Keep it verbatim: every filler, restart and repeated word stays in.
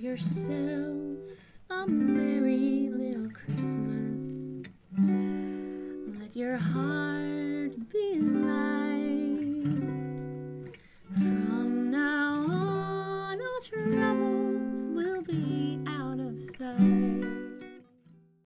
yourself a merry little Christmas. Let your heart